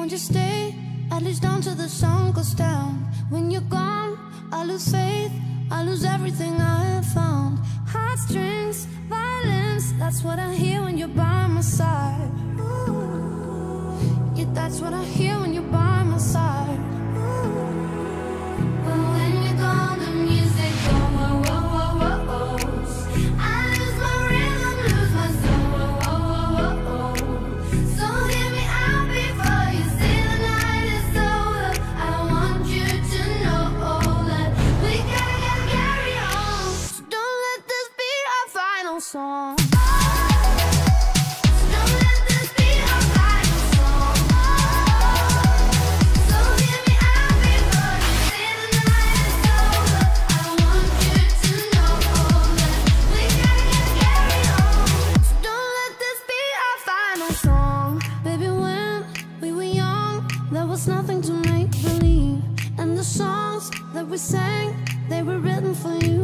Won't you stay, at least down till the sun goes down? When you're gone, I lose faith, I lose everything I have found. Heartstrings, violence, that's what I hear when you're by my side. Yeah, that's what I hear when you're by my side. But when you're gone, the music goes whoa, whoa, whoa, whoa, whoa. I lose my rhythm, lose my soul, whoa, whoa, whoa, whoa. So hear me out before you say the night is over. I want you to know that we gotta carry on. So don't let this be our final song. Nothing to make believe, and the songs that we sang, they were written for you.